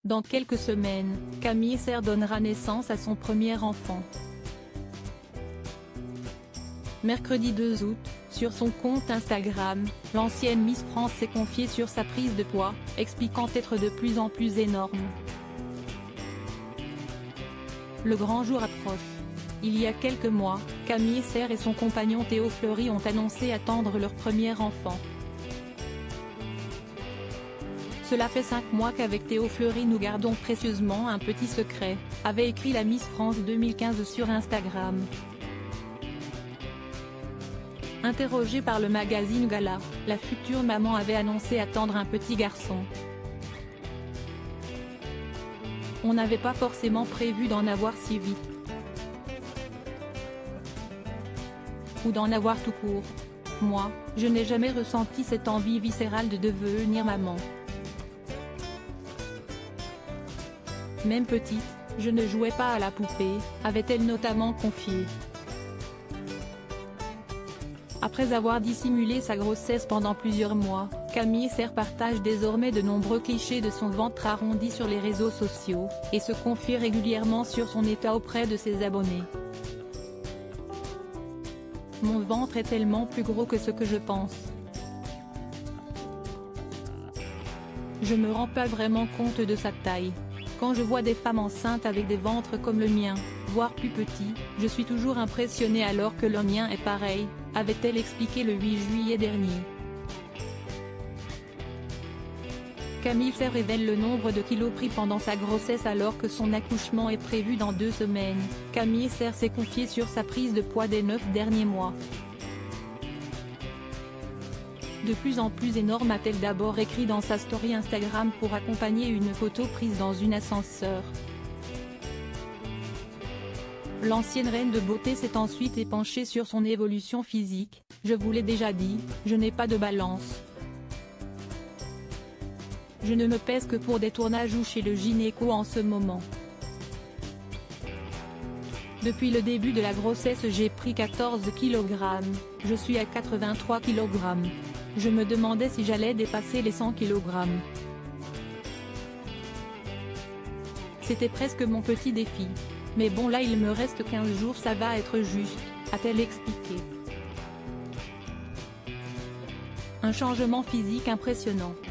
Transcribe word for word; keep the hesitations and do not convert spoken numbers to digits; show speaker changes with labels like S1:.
S1: Dans quelques semaines, Camille Serre donnera naissance à son premier enfant. Mercredi deux août, sur son compte Instagram, l'ancienne Miss France s'est confiée sur sa prise de poids, expliquant être de plus en plus énorme. Le grand jour approche. Il y a quelques mois, Camille Serre et son compagnon Théo Fleury ont annoncé attendre leur premier enfant. Cela fait cinq mois qu'avec Théo Fleury nous gardons précieusement un petit secret, avait écrit la Miss France deux mille quinze sur Instagram. Interrogée par le magazine Gala, la future maman avait annoncé attendre un petit garçon. On n'avait pas forcément prévu d'en avoir si vite. Ou d'en avoir tout court. Moi, je n'ai jamais ressenti cette envie viscérale de devenir maman. Même petite, je ne jouais pas à la poupée, avait-elle notamment confié. Après avoir dissimulé sa grossesse pendant plusieurs mois, Camille Serre partage désormais de nombreux clichés de son ventre arrondi sur les réseaux sociaux, et se confie régulièrement sur son état auprès de ses abonnés. Mon ventre est tellement plus gros que ce que je pense. Je me rends pas vraiment compte de sa taille. Quand je vois des femmes enceintes avec des ventres comme le mien, voire plus petits, je suis toujours impressionnée alors que le mien est pareil, avait-elle expliqué le huit juillet dernier. Camille Serre révèle le nombre de kilos pris pendant sa grossesse alors que son accouchement est prévu dans deux semaines. Camille Serre s'est confiée sur sa prise de poids des neuf derniers mois. De plus en plus énorme, a-t-elle d'abord écrit dans sa story Instagram pour accompagner une photo prise dans une ascenseur. L'ancienne reine de beauté s'est ensuite épanchée sur son évolution physique. Je vous l'ai déjà dit, je n'ai pas de balance. Je ne me pèse que pour des tournages ou chez le gynéco en ce moment. Depuis le début de la grossesse j'ai pris quatorze kilogrammes, je suis à quatre-vingt-trois kilogrammes. Je me demandais si j'allais dépasser les cent kilogrammes. C'était presque mon petit défi. Mais bon là il me reste quinze jours, ça va être juste, a-t-elle expliqué. Un changement physique impressionnant.